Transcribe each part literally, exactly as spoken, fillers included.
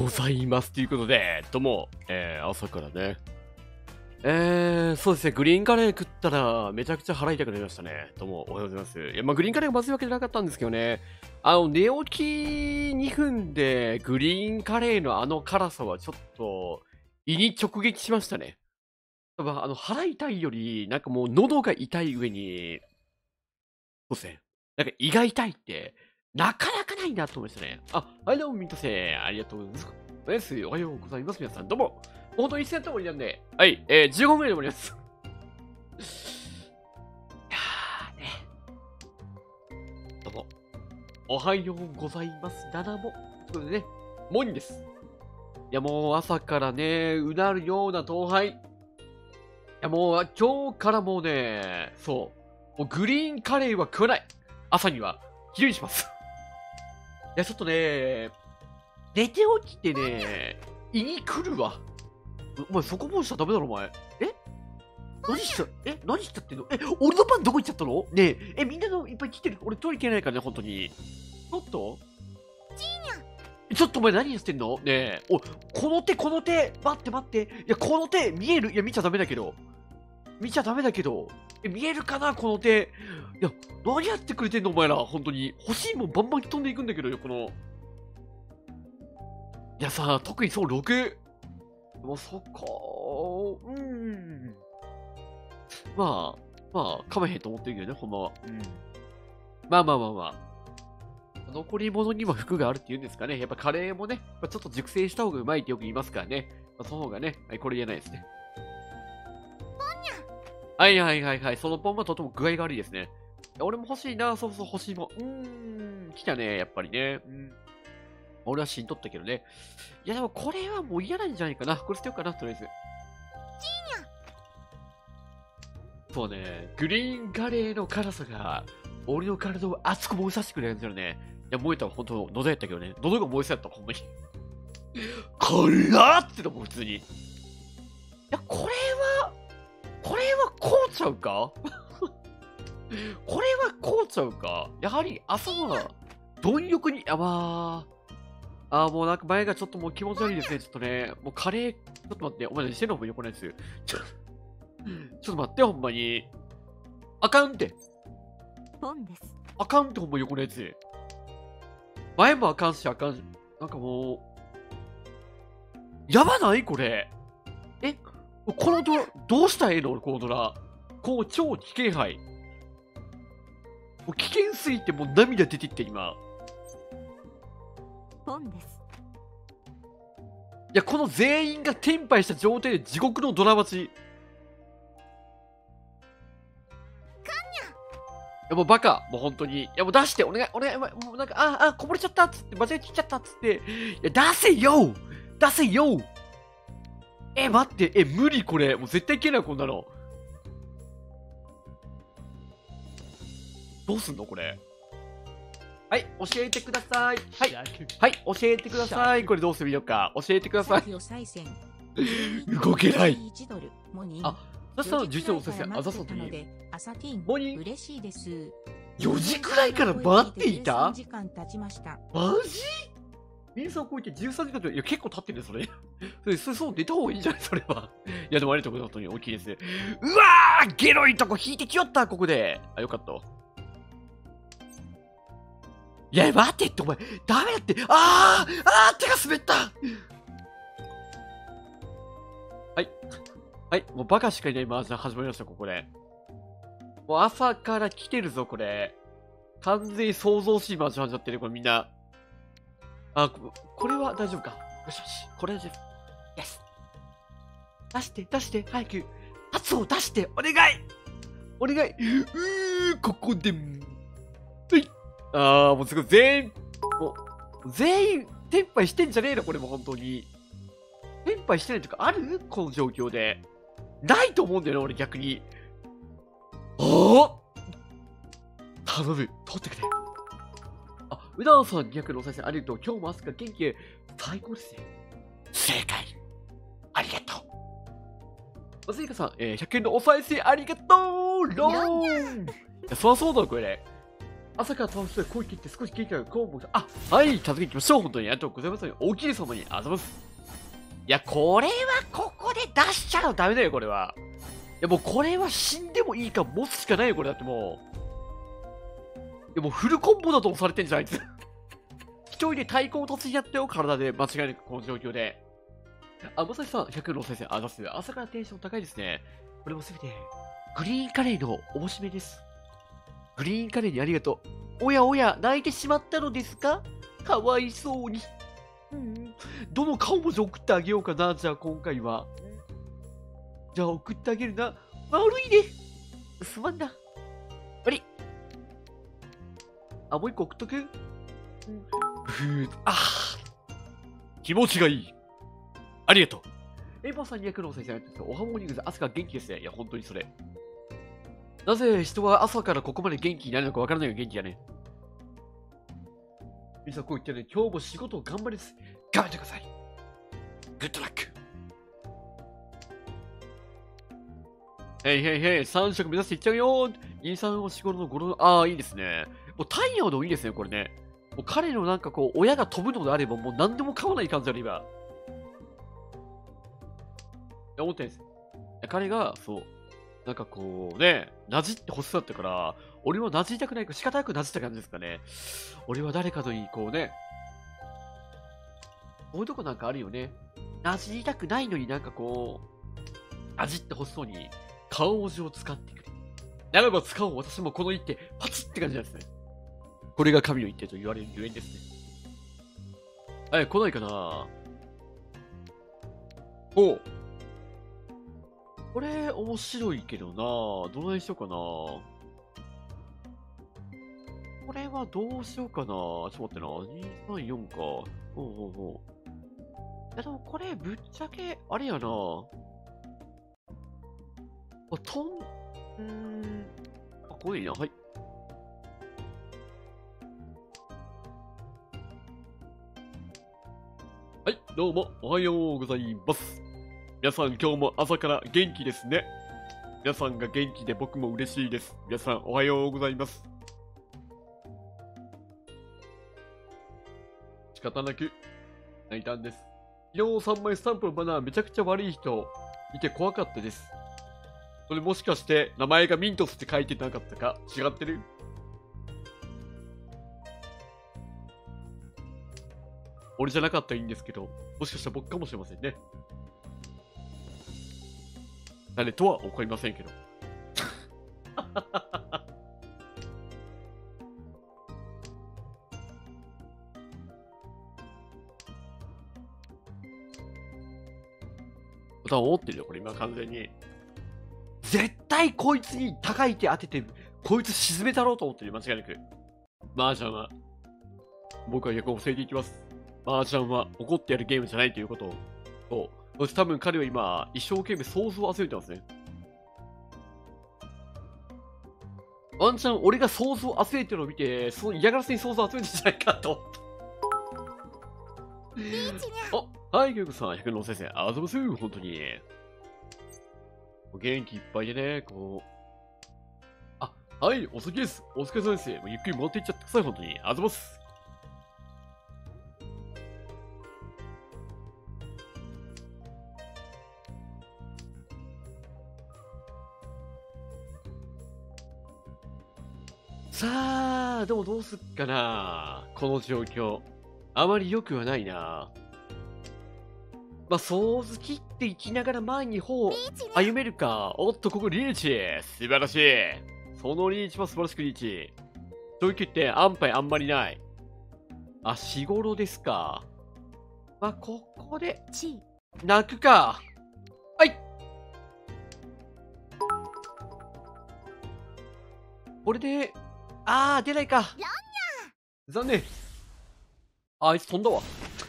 ございます。ということで、どうも、えー、朝からね。えー、そうですね、グリーンカレー食ったら、めちゃくちゃ腹痛くなりましたね。どうも、おはようございます。いや、まあ、グリーンカレーがまずいわけじゃなかったんですけどね。あの、寝起きにふんで、グリーンカレーのあの辛さはちょっと、胃に直撃しましたね。多分あの、腹痛いより、なんかもう喉が痛い上に、そうですね、なんか胃が痛いって、なかなかないなと思いましたね。あ、はいどうも、ミントセン、ありがとうございます。おやす、おはようございます。皆さん、どうも。本当に一戦ともりなんで、はい、えー、じゅうごふんぐらいで終わります。いやーね。どうも。おはようございます。ななも。ということでね、モニです。いや、もう朝からね、うなるような闘杯。いや、もう今日からもうね、そう。もうグリーンカレーは食わない。朝には。昼にします。いや、ちょっとね、寝て起きてね、胃に来るわ。お前そこもうしたらダメだろ、お前。え何しちゃ、え何しちゃってんのえ俺のパンどこ行っちゃったのねえ、え、みんなのいっぱい来てる。俺トイレ行けないからね、本当に。ちょっとちょっとお前何してんのねえ。お、この手、この手待って待って。いや、この手見えるいや、見ちゃダメだけど。見ちゃダメだけど。え、見えるかなこの手。いや、何やってくれてんのお前ら、本当に。欲しいもんバンバン飛んでいくんだけどよ、この。いやさ、特にそう、ろく。もうそこ、うーん。まあ、まあ、かまへんと思ってるけどね、ほんまは。うん。まあまあまあまあ。残り物にも服があるっていうんですかね。やっぱカレーもね、まあ、ちょっと熟成した方がうまいってよく言いますからね。まあ、その方がね、はい、これ言えないですね。はいはいはいはい。そのポンはとても具合が悪いですね。俺も欲しいな、そうそう欲しいもん。うーん、来たね、やっぱりね。うん。俺は死んどったけどね。いやでもこれはもう嫌なんじゃないかな。これ捨てようかな、とりあえず。そうね、グリーンカレーの辛さが、俺の体を熱く燃えさせてくれるんだよね。いや、燃えたら本当、喉やったけどね。喉が燃えそうやった、ほんまに。辛っってのも普通に。いや、これは、これはこうちゃうかこれはこうちゃうかやはり朝は、貪欲に、あ、まあ、あーもうなんか前がちょっともう気持ち悪いですね。ちょっとね、もうカレー、ちょっと待って、お前何してんのお前横のやつ。ちょちょっと待って、ほんまに。あかんって。 ポンです。 あかんってほんま横のやつ。前もあかんし、あかんし。なんかもう、やばないこれ。えこのドラ、どうしたらええの俺、このドラ。こう、超危険杯。もう危険すぎてもう涙出てって、今。 ポンです。 いや、この全員がテンパイした状態で地獄のドラマチ。いやもうバカ、もう本当に。いやもう出して、お願い、お願い、もうなんか、あ、あ、こぼれちゃったっつって、間違えちゃったっつって。いや、出せよ出せよえ、待って、え、無理これ。もう絶対いけない、こんなの。どうすんのこれ。はい、教えてください。はい、はい、教えてください。これどうするよか。教えてください。動けない。あ、朝さん、じゅういちどおさせん、あざそうとに。モニ嬉しいです。 よじくらいから待っていたマジミンさんこう言ってじゅうさんじかんって、いや結構経ってるね、それ。それ、それそう出た方がいいんじゃないそれは。いや、でもありがとうございます。本当に大きいですね。うわーゲロいとこ引いてきよった、ここで。あ、よかった。いや、待ってって、お前。ダメだって。あーあー手が滑ったはい。はい。もうバカしかいないマージャン始まりました、ここで。もう朝から来てるぞ、これ。完全に想像しいマージャン始まってる、これみんな。あ、ここれは大丈夫か。よしよし。これで、イエス。出して、出して、早く。圧を出して、お願いお願い。うー、ここで、はい。あー、もうすごい、全員、もう、全員、テンパイしてんじゃねえの、これも本当に。テンパイしてないとかあるこの状況で。ないと思うんだよね、俺逆に。ああ頼む、取ってくれ。あ、うなおさんにひゃくのお再生ありがとう。今日も朝から元気最高ですね。正解。ありがとう。まずいかさん、えー、ひゃくえんのお再生ありがとうローンいや、そりゃそうだろ、これ。 朝から倒して声切って少し聞いてるこうもあ、はい、助けに行きましょう。本当にありがとうございます。大きい様にあざます。いや、これはここで出しちゃうダメだよ、これは。いや、もうこれは死んでもいいか持つしかないよ、これだってもう。いや、もうフルコンボだと押されてんじゃないですか。一人で太鼓を突然やってよ、体で間違いなくこの状況で。あ、まさしさん、ひゃくの先生、あざす。朝からテンション高いですね。これもすべて、グリーンカレーのおもしめです。グリーンカレーにありがとう。おやおや、泣いてしまったのですか？かわいそうに。うん。どの顔文字送ってあげようかな、じゃあ今回は。じゃあ送ってあげるな。悪いね。すまんな。あれあ、もう一個送っとく？うん。ふー、あー気持ちがいい。ありがとう。エイバーさんにひゃくの先生、おはモーニングで朝から元気ですね。いや、本当にそれ。なぜ人は朝からここまで元気になるのかわからないよ、元気やね。みさこう言ってね、今日も仕事を頑張りです。頑張ってください。グッドラック。へいへいへい、さん食目指していっちゃうよ。イーさんお仕事のごろ、ああ、いいですね。もう太陽のいいですね、これね。もう彼のなんかこう、親が飛ぶのであれば、もう何でも買わない感じあれば。思ってるんですよ。彼が、そう、なんかこうね、なじって欲しそうだったから、俺はなじりたくないか仕方なくなじった感じですかね。俺は誰かといい、こうね、こういうとこなんかあるよね。なじりたくないのになんかこう、なじって欲しそうに、顔文字を使ってくれ。ならば使おう、私もこの一手、パチって感じなんですね。これが神の一手と言われるゆえんですね。え、来ないかな？おう。これ、面白いけどな。どないしようかな。これはどうしようかな。ちょっと待ってな。に、さん、よんか。ほうほうほう。いやでもこれ、ぶっちゃけ、あれやな。あ、とん、うーん。あ、これいいな。はい。はい、どうも、おはようございます。皆さん、今日も朝から元気ですね。皆さんが元気で僕も嬉しいです。皆さん、おはようございます。仕方なく、泣いたんです。昨日さんまいスタンプのバナーめちゃくちゃ悪い人いて怖かったです。それもしかして名前がミントスって書いてなかったか違ってる？俺じゃなかったらいいんですけど、もしかしたら僕かもしれませんね。誰とは怒りませんけど。多分思ってるよ、これ今完全に。絶対こいつに高い手当てて、こいつ沈めたろうと思ってるよ、間違いなく。マージャンは、僕は逆を教えていきます。マージャンは怒ってやるゲームじゃないということを。そう。そして多分彼は今、一生懸命想像を集めてますね。ワンチャン俺が想像を集めてるのを見て、その嫌がらせに想像を集めてるんじゃないかと。あ、はい、ケイコさん、ひゃくの先生、あざます、本当に。元気いっぱいでね、こう。あ、はい、お先です。お疲れ様です。もうゆっくり戻っていっちゃってください、本当に。あざます。さあ、でもどうすっかな。この状況。あまり良くはないな。まあ、掃除機っていきながら前に歩を歩めるか。おっと、ここリーチ。素晴らしい。そのリーチは素晴らしくリーチ。そういう気って安牌あんまりない。あ、しごろですか。まあ、ここで、泣くか。はい。これで、あー、出ないか。残念。あ、あいつ飛んだわ。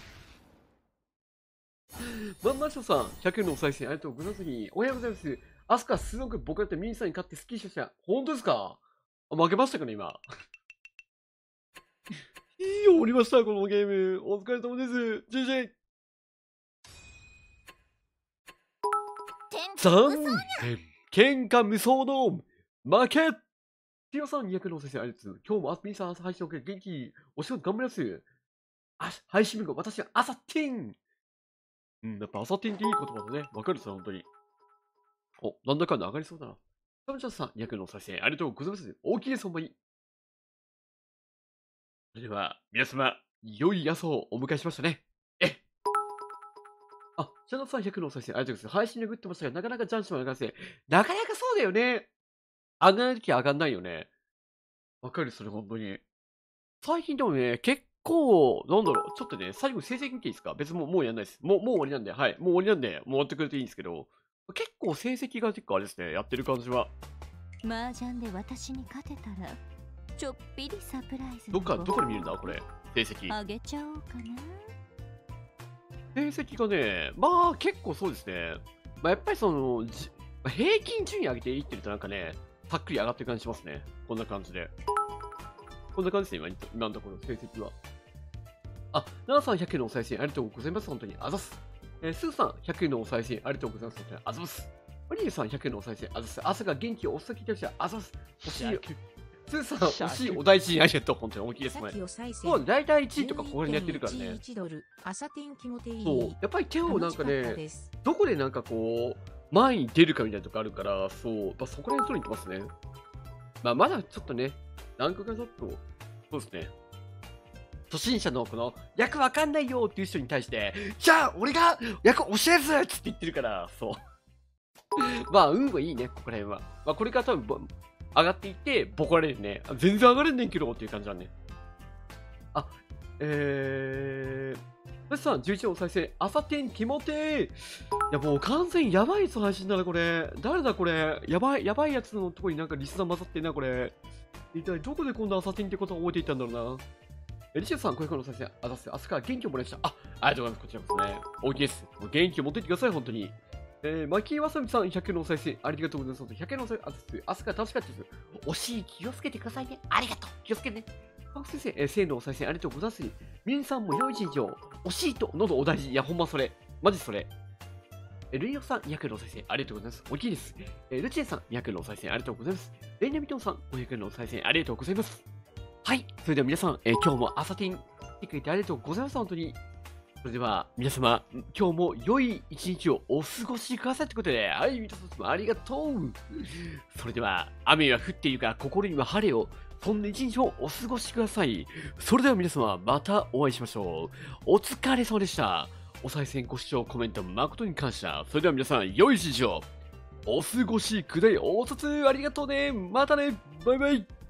まんましょさん、ひゃくえんのお再生ありがとうございます。おはようございます。アスカ、すごく僕だってミンさんに勝ってスキーしました。本当ですか？あ、負けましたかね、今。いいよ、終わりました、このゲーム。お疲れ様です。ジェジェイ。残念。喧嘩無双の負け。 ティオさんにひゃくえんのお再生ありがとうございます。今日もあ皆さん朝配信を受け元気、お仕事頑張ります。あ、配信日後、私は朝ティンうん、やっぱ朝ティンっていい言葉だね。わかるさ、本当に。お、なんだかんだ上がりそうだな。サムちゃんさんにひゃくえんのお再生ありがとうございます。大きいです、ほんまに。それでは、皆様、良い朝をお迎えしましたね。えあ、シャドウさんひゃくえんのお再生ありがとうございます。配信でグッてましたが、なかなかジャンプも上がらせ。なかなかそうだよね。上がらなきゃ上がんないよね。わかる、それ本当に。最近でもね、結構、なんだろう、ちょっとね、最後成績見ていいですか？別にもう、もうやんないです。もう、もう終わりなんで、はい。もう終わりなんで、もう終わってくれていいんですけど、結構成績が結構あれですね、やってる感じは。 麻雀で私に勝てたらちょっぴりサプライズどっか、どこで見るんだこれ、成績。 あげちゃおうかな。 成績がね、まあ結構そうですね。まあ、やっぱりその、じ平均順位上げていってるとなんかね、さっくり上がってる感じしますね。こんな感じで。こんな感じですね、今今のところ、成績は。あ、ナナさんひゃくえんのお再生ありがとうございます。本当に。あざす。えー、スーさんひゃくえんのお再生ありがとうございます。本当に。あざす。マリエさんひゃくえんのお再生あざす。朝が元気をお先いただきあざす。欲しい。スーさん、欲しいお大事にありがとう。本当に大きいですね。そう、だいたいいちいとかここにやってるからね。 朝天気もていい。 そう、やっぱり手をなんかね、どこでなんかこう、前に出るかみたいなとこあるから、そう、やっぱそこら辺取りに行きますね。まあ、まだちょっとね、ランクがちょっと、そうですね。初心者のこの、役わかんないよっていう人に対して、じゃあ、俺が役教えるぜっつって言ってるから、そう。まあ、運がいいね、ここら辺は。まあ、これから多分、上がっていって、ボコられるね。全然上がれんねんけどっていう感じなんね。あ、えー、そさん、じゅういちお再生、朝天気持てー。いや、もう完全やばいぞ、配信だな、これ。誰だ、これ。やばい、やばいやつのとこになんかリスナー混ざってんな、これ。一体どこで今度朝天ってことを覚えていったんだろうな。えリシュさん、これからの再生、あざす。明日から元気をもらいました。あ、ありがとうございます。こちらこそね。大きいです。もう元気を持っていってください、本当に。えー、マキーワサミさん、ひゃくえんのお再生、ありがとうございます。ひゃくえんのお再生、あざす。朝から楽しかったです。惜しい、気をつけてくださいね。ありがとう。気をつけてね。パク先生、えー、せいのお再生、ありがとうございます。みんさんも良い一日を。惜しいと、喉お大事。いや、ほんまそれ。マジそれ。えルイオさん、にひゃくえんのお再生、ありがとうございます。大きいです。えルチエさん、にひゃくえんのお再生、ありがとうございます。レイナミトンさん、ごひゃくえんのお再生、ありがとうございます。はい。それでは皆さん、えー、今日も朝ティン来てくれてありがとうございます。本当に。それでは皆様、今日も良い一日をお過ごしくださいということで、はい、皆様ありがとう。それでは、雨は降っているが、心には晴れを。そんな一日をお過ごしください。それでは皆様、またお会いしましょう。お疲れ様でした。お再生、ご視聴、コメント、誠に感謝。それでは皆さん、良い一日をお過ごしください。おつつありがとうね。またね。バイバイ。